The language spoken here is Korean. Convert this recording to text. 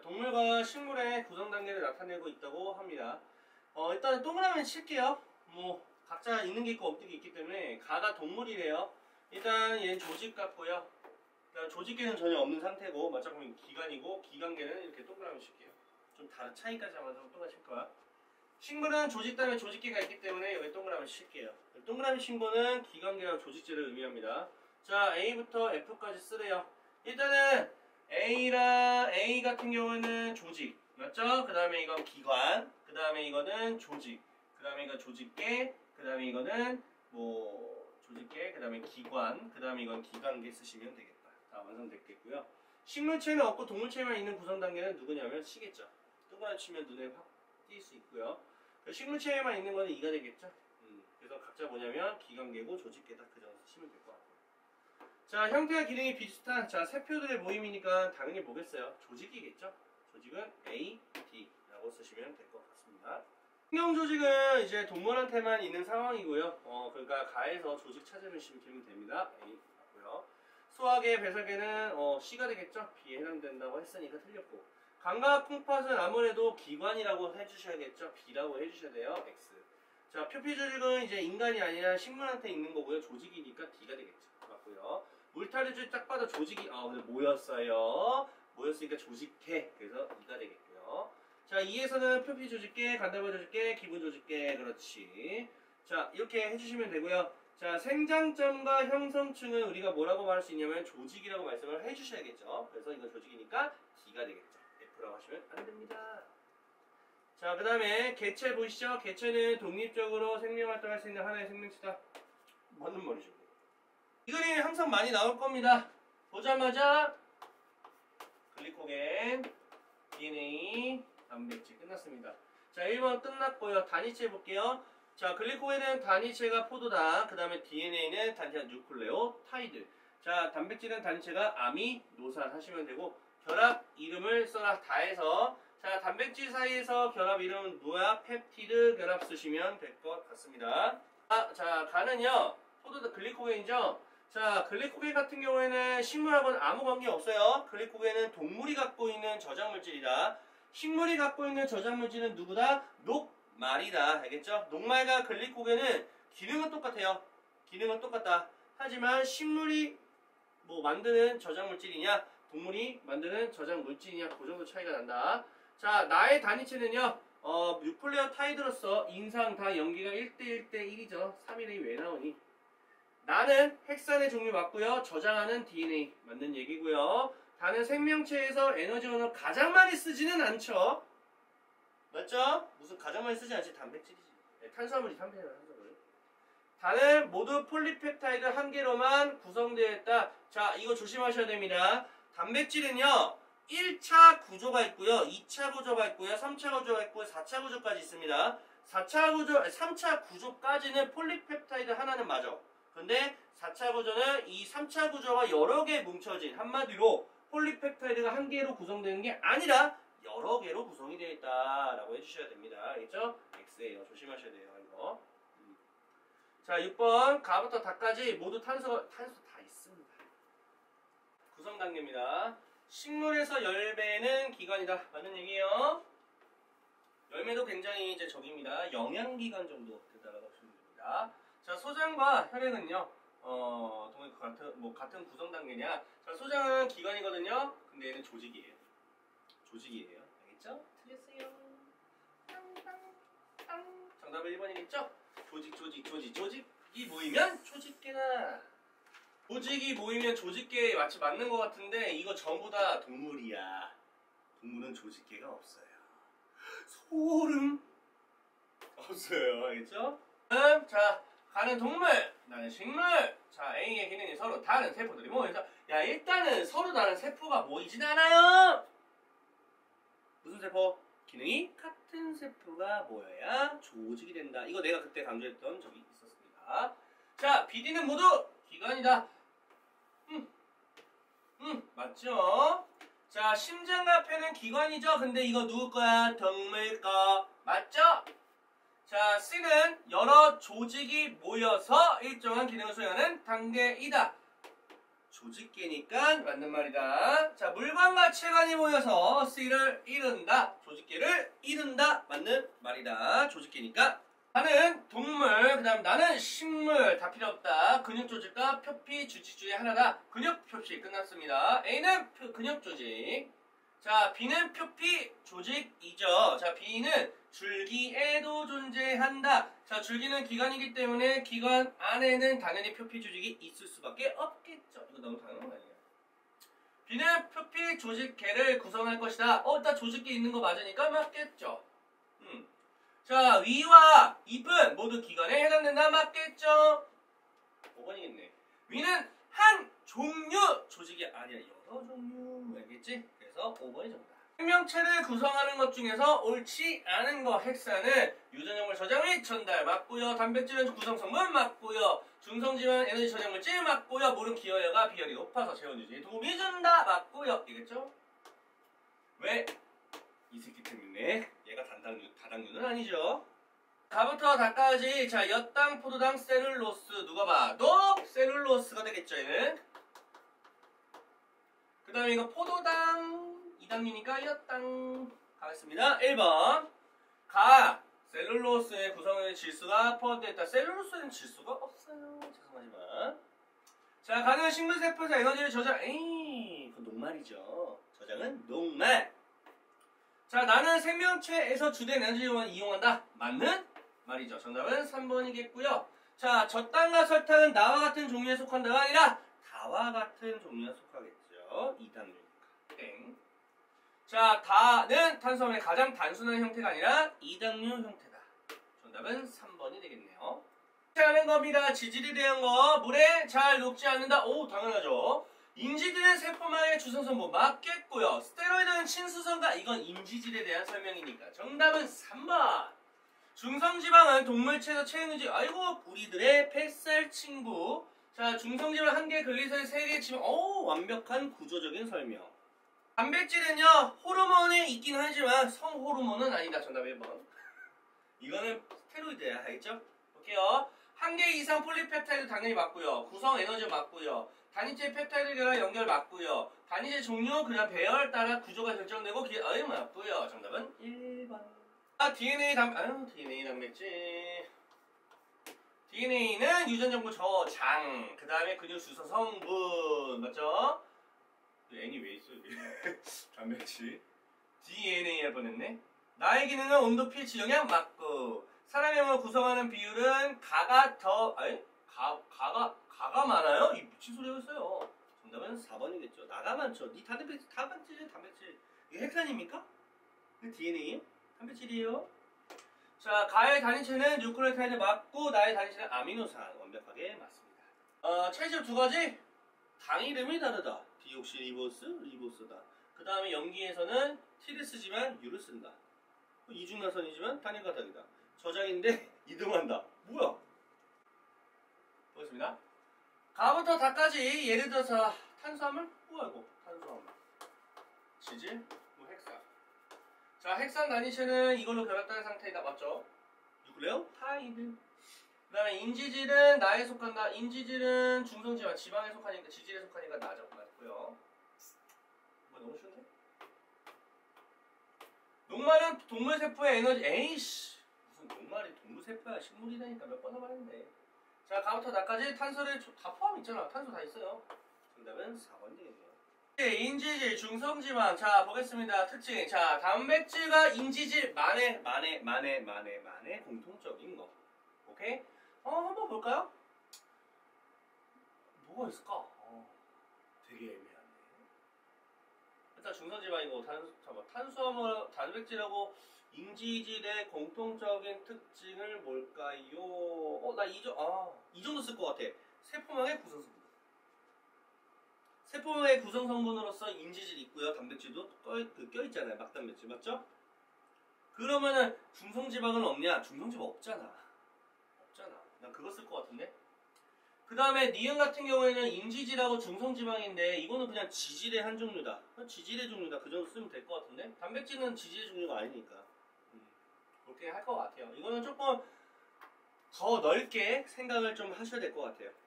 동물과 식물의 구성 단계를 나타내고 있다고 합니다. 일단 동그라미 칠게요. 뭐 각자 있는 게 있고 없는 게 있기 때문에 가가 동물이래요. 일단 얘는 조직 같고요. 조직계는 전혀 없는 상태고 맞짱보면 기관이고 기관계는 이렇게 동그라미 칠게요. 좀 다른 차이까지 하면 동그라미 칠 거야. 식물은 조직 다음에 조직계가 있기 때문에 여기 동그라미 칠게요. 동그라미 친 거는 기관계와 조직제를 의미합니다. 자, A부터 F까지 쓰래요. 일단은 A 같은 경우는 조직, 맞죠? 그 다음에 이건 기관, 그 다음에 이거는 조직, 그 다음에 이건 조직계, 그 다음에 이거는 뭐 조직계, 그 다음에 기관, 그 다음에 이건 기관계 쓰시면 되겠다. 다 완성됐겠고요. 식물체는 없고 동물체만 있는 구성 단계는 누구냐면 C겠죠. 동그라미 치면 눈에 확 띌 수 있고요. 식물체에만 있는 거는 2가 되겠죠. 그래서 각자 뭐냐면 기관계고 조직계다. 그 정도 쓰시면 될 것 같고요. 자, 형태와 기능이 비슷한 세표들의 모임이니까 당연히 뭐겠어요? 조직이겠죠. 조직은 A, D라고 쓰시면 될 것 같습니다. 신경 조직은 이제 동물한테만 있는 상황이고요. 그러니까 가에서 조직 찾으시면 됩니다. A 맞고요. 수학의 배설계는 C가 되겠죠. B에 해당된다고 했으니까 틀렸고. 감각 콩팥은 아무래도 기관이라고 해주셔야겠죠. B라고 해주셔야 돼요. X. 자, 표피 조직은 이제 인간이 아니라 식물한테 있는 거고요. 조직이니까 D가 되겠죠. 맞고요. 물타리줄 딱 봐도 조직이 오늘 모였어요. 모였으니까 조직계. 그래서 2가 되겠고요. 자, 2에서는 표피 조직계, 간다발 조직계, 기분 조직계. 그렇지. 자, 이렇게 해주시면 되고요. 자, 생장점과 형성층은 우리가 뭐라고 말할 수 있냐면 조직이라고 말씀을 해주셔야겠죠. 그래서 이건 조직이니까 D가 되겠죠. F라고 하시면 안 됩니다. 자, 그 다음에 개체 보이시죠? 개체는 독립적으로 생명활동할 수 있는 하나의 생명체다. 맞는 말이죠. 이 그림이 항상 많이 나올 겁니다. 보자마자 글리코겐, DNA, 단백질 끝났습니다. 자, 1번 끝났고요. 단위체 볼게요. 자, 글리코겐은 단위체가 포도당, 그 다음에 DNA는 단위체가 뉴클레오타이드. 자, 단백질은 단위체가 아미노산 하시면 되고 결합 이름을 써라 다 해서 자, 단백질 사이에서 결합 이름은 뭐야? 펩티드 결합 쓰시면 될 것 같습니다. 자, 간은요. 포도당 글리코겐이죠. 자, 글리코겐 같은 경우에는 식물하고는 아무 관계 없어요. 글리코겐은 동물이 갖고 있는 저장물질이다. 식물이 갖고 있는 저장물질은 누구다? 녹말이다. 알겠죠? 녹말과 글리코겐은 기능은 똑같아요. 기능은 똑같다. 하지만 식물이 뭐 만드는 저장물질이냐, 동물이 만드는 저장물질이냐, 그 정도 차이가 난다. 자, 나의 단위체는요, 뉴클레오타이드로서 인상 다 연기가 1대1대1이죠. 3일이 왜 나오니? 나는 핵산의 종류 맞고요. 저장하는 DNA 맞는 얘기고요. 다는 생명체에서 에너지원을 가장 많이 쓰지는 않죠. 맞죠? 무슨 가장 많이 쓰지 않지? 단백질이지. 네, 탄수화물이 탄수화물. 다는 모두 폴리펩타이드 한 개로만 구성되어 있다. 자, 이거 조심하셔야 됩니다. 단백질은요. 1차 구조가 있고요. 2차 구조가 있고요. 3차 구조가 있고요. 4차 구조까지 있습니다. 3차 구조까지는 폴리펩타이드 하나는 맞아. 근데 4차 구조는 이 3차 구조가 여러 개 뭉쳐진 한마디로 폴리펩타이드가 한 개로 구성되는 게 아니라 여러 개로 구성이 되어 있다라고 해주셔야 됩니다. 알겠죠? X예요. 조심하셔야 돼요. 이거. 자, 6번 가부터 다까지 모두 탄소 다 있습니다. 구성 단계입니다. 식물에서 열매는 기관이다. 맞는 얘기예요. 열매도 굉장히 이제 적입니다. 영양기관 정도 된다라고 보시면 됩니다. 자, 소장과 혈액은요, 같은 구성 단계냐? 자, 소장은 기관이거든요. 근데 얘는 조직이에요. 조직이에요. 알겠죠? 틀렸어요. 정답은 1번이겠죠? 조직이 모이면 조직계다. 조직이 모이면 조직계에 마치 맞는 것 같은데 이거 전부 다 동물이야. 동물은 조직계가 없어요. 소름. 없어요. 알겠죠? 자, 가는 동물, 나는 식물. 자, A의 기능이 서로 다른 세포들이 모여서 야, 일단은 서로 다른 세포가 모이진 않아요. 무슨 세포? 기능이 같은 세포가 모여야 조직이 된다. 이거 내가 그때 강조했던 적이 있었습니다. 자, BD는 모두 기관이다. 맞죠? 자, 심장과 폐는 기관이죠. 근데 이거 누구 거야? 동물 거. 맞죠? 자, C는 여러 조직이 모여서 일정한 기능을 수행하는 단계이다. 조직계니까 맞는 말이다. 자, 물관과 체관이 모여서 C를 이룬다. 조직계를 이룬다. 맞는 말이다. 조직계니까. 나는 동물, 그 다음 나는 식물. 다 필요 없다. 근육조직과 표피, 주식 중에 하나다. 근육, 표피 끝났습니다. A는 근육조직. 자, B는 표피, 조직이죠. 자, B는 줄기에도 존재한다. 자, 줄기는 기관이기 때문에 기관 안에는 당연히 표피 조직이 있을 수밖에 없겠죠. 이거 너무 당연한 거 아니에요? B는 표피 조직계를 구성할 것이다. 일단 조직계 있는 거 맞으니까 맞겠죠. 자, 위와 잎은 모두 기관에 해당된다. 맞겠죠? 5번이겠네. 위는 한 종류 조직이 아니라 여러 종류. 알겠지? 그래서 5번이 정답. 생명체를 구성하는 것 중에서 옳지 않은 거 핵산은 유전형물 저장 및 전달 맞고요. 단백질은 구성성분 맞고요. 중성지방 에너지 저장물질 맞고요. 물은 기여율과 비열이 높아서 체온 유지에 도움이 준다 맞고요. 이겠죠? 왜? 이 새끼 때문에 얘가 다당류는 아니죠. 다부터 다까지 자 엿당, 포도당, 셀룰로스 누가 봐도 셀룰로스가 되겠죠. 얘는 그 다음에 이거 포도당 2당류니까 엿당 가겠습니다. 1번 가 셀룰로스의 구성의 질소가 포함되어 있다. 셀룰로스에는 질소가 없어요. 죄송하지만 자 가는 식물세포에서 에너지를 저장 그건 녹말이죠. 저장은 녹말. 자 나는 생명체에서 주된 에너지를 이용한다. 맞는 말이죠. 정답은 3번이겠고요. 자 젖당과 설탕은 나와 같은 종류에 속한다가 아니라 다와 같은 종류에 속하겠죠. 2당류니까 땡. 자 다는 탄수화물의 가장 단순한 형태가 아니라 2당류 형태다. 정답은 3번이 되겠네요. 하는 겁니다. 지질에 대한 거 물에 잘 녹지 않는다. 오 당연하죠. 인지질은 세포막의 주성성분 맞겠고요. 스테로이드는 친수성가 이건 인지질에 대한 설명이니까 정답은 3번. 중성지방은 동물체에서 체온유지 아이고 우리들의 뱃살 친구. 자 중성지방 1개 글리세린 3개 지방 완벽한 구조적인 설명. 단백질은요 호르몬이 있긴 하지만 성호르몬은 아니다. 정답 1번. 이거는 스테로이드야. 알겠죠? 볼게요. 1개 이상 폴리펩타이드 당연히 맞고요. 구성 에너지 맞고요. 단위체 펩타이드 결합 연결 맞고요. 단위체 종류 그냥 배열 따라 구조가 결정되고 맞고요. 정답은 1번. DNA 단백질. DNA는 유전정보 저장. 그 다음에 근육 주소 성분 맞죠? N이 왜 있어 여기? 단백질. DNA 할 뻔했네. 나의 기능은 온도, pH, 영양 맞고. 사람의 몸을 구성하는 비율은 가가 많아요? 이 미친 소리가 있어요. 정답은 4번이겠죠. 나가 많죠. 니 단백질. 이게 핵산입니까? 그 DNA요? 단백질이에요. 자, 가의 단위체는 뉴클레오타이드 맞고 나의 단위체는 아미노산 완벽하게 맞습니다. 차이점 2가지. 당 이름이 다르다. 디옥시리보스다. 그 다음에 염기에서는 T를 쓰지만 U를 쓴다. 이중나선이지만 단위가 다르다. 저장인데 이동한다. 뭐야? 보겠습니다. 가부터 다까지 예를 들어서 탄수화물? 뭐야 이거? 탄수화물. 지질? 핵산. 자 핵산 단위체는 이걸로 결합된 상태이다. 맞죠? 뉴클레오타이드. 그 다음에 인지질은 나에 속한다. 인지질은 중성지방, 지방에 속하니까 지질에 속하니까 나죠. 맞고요. 너무 쉬운데? 녹말은 동물세포의 에너지. 에이씨 무슨 녹말이 동물세포야. 식물이라니까 몇 번을 말했는데. 자 가부터 나까지 탄소를 다 포함있잖아. 탄소 다 있어요. 정답은 4번 되겠네요. 인지질, 중성지방. 자 보겠습니다. 특징. 자 단백질과 인지질 만의 공통적인 거. 오케이? 한번 볼까요? 뭐가 있을까? 되게 애매하네. 일단 중성지방이고 탄수화물, 단백질하고 인지질의 공통적인 특징을 뭘까요? 나 이 정도 쓸 것 같아. 세포막의 구성성분. 세포막의 구성성분으로서 인지질 있고요. 단백질도 껴있잖아요. 막단백질 맞죠? 그러면은 중성지방은 없냐? 중성지방 없잖아. 난 그거 쓸 것 같은데? 그 다음에 니은 같은 경우에는 인지질하고 중성지방인데 이거는 그냥 지질의 한 종류다. 지질의 종류다. 그 정도 쓰면 될 것 같은데? 단백질은 지질의 종류가 아니니까 그렇게 할 것 같아요. 이거는 조금 더 넓게 생각을 좀 하셔야 될 것 같아요.